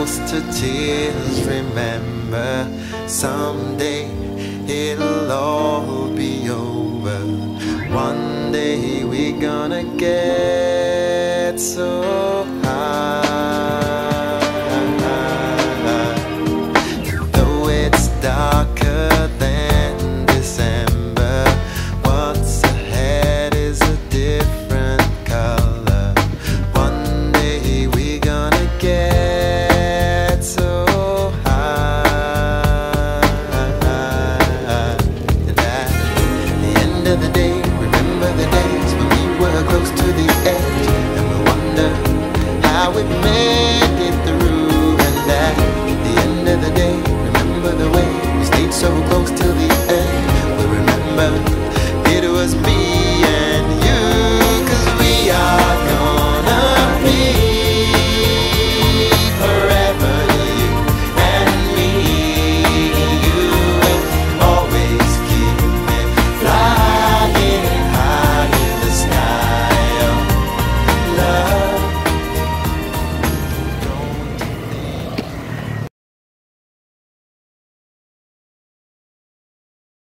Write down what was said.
close to tears. Remember, someday it'll all be over. One day we're gonna get so high. Though it's darker than December, what's ahead is a different color. One day we're gonna get so high. And at the end of the day, remember the days when we were close to the edge, and we wonder how we made it through. And at the end of the day, remember the way we stayed so close till the end. We remember